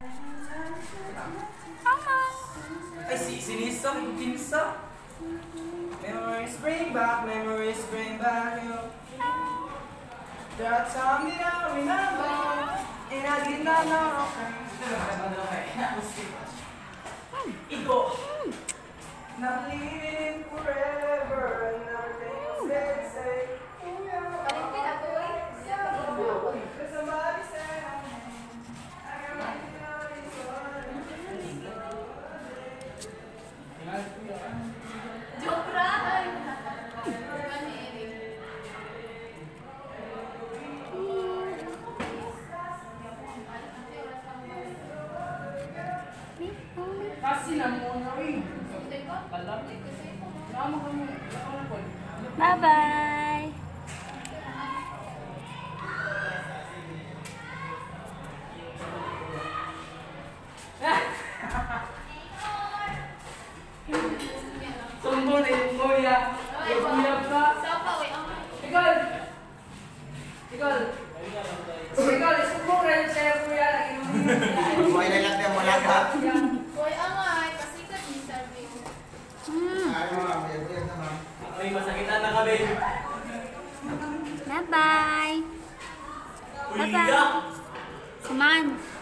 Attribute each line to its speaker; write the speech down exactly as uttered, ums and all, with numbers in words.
Speaker 1: Ay, si sinisa, kinsa. Memories bring back, memories bring back you. There are times that I remember, and I did not know. Ego. Not living forever, and everything they say. Somebody say I can write it down in kasi na mo na rin.
Speaker 2: Bye-bye!
Speaker 1: Sumbo na yung kuya. Yung kuya ka. Ikaw! Ikaw! Ikaw, sumbo na yung sa'yo kuya.
Speaker 3: Buhay na lang yung wala ka.
Speaker 1: Ay, masakitan na kami.
Speaker 2: Bye-bye! Bye-bye! Saman!